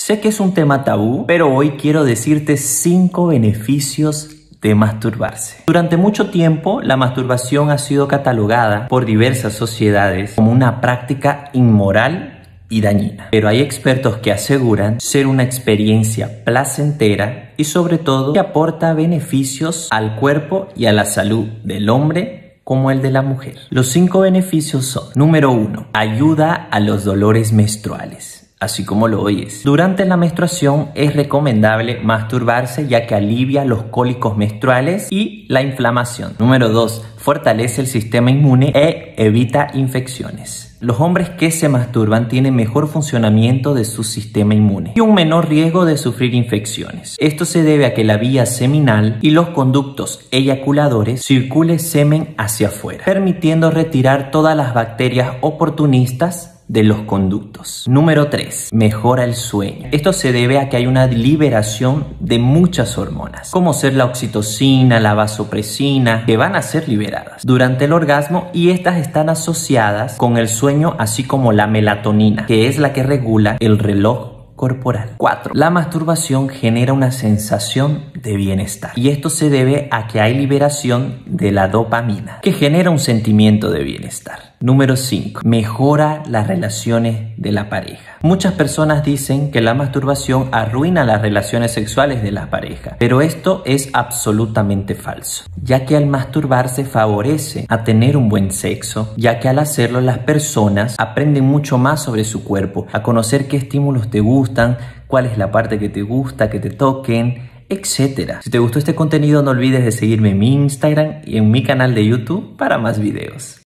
Sé que es un tema tabú, pero hoy quiero decirte 5 beneficios de masturbarse. Durante mucho tiempo, la masturbación ha sido catalogada por diversas sociedades como una práctica inmoral y dañina. Pero hay expertos que aseguran ser una experiencia placentera y sobre todo que aporta beneficios al cuerpo y a la salud del hombre como el de la mujer. Los 5 beneficios son: número 1, ayuda a los dolores menstruales. Así como lo oyes. Durante la menstruación es recomendable masturbarse ya que alivia los cólicos menstruales y la inflamación. Número 2, fortalece el sistema inmune e evita infecciones. Los hombres que se masturban tienen mejor funcionamiento de su sistema inmune y un menor riesgo de sufrir infecciones. Esto se debe a que la vía seminal y los conductos eyaculadores circule semen hacia afuera, permitiendo retirar todas las bacterias oportunistas de los conductos. Número 3, mejora el sueño. Esto se debe a que hay una liberación de muchas hormonas, como ser la oxitocina, la vasopresina, que van a ser liberadas durante el orgasmo y estas están asociadas con el sueño, así como la melatonina, que es la que regula el reloj corporal. 4. La masturbación genera una sensación de bienestar y esto se debe a que hay liberación de la dopamina, que genera un sentimiento de bienestar. Número 5. Mejora las relaciones de la pareja. Muchas personas dicen que la masturbación arruina las relaciones sexuales de la pareja, pero esto es absolutamente falso, ya que al masturbarse favorece a tener un buen sexo, ya que al hacerlo las personas aprenden mucho más sobre su cuerpo, a conocer qué estímulos te gustan, cuál es la parte que te gusta, que te toquen, etcétera. Si te gustó este contenido, no olvides de seguirme en mi Instagram y en mi canal de YouTube para más videos.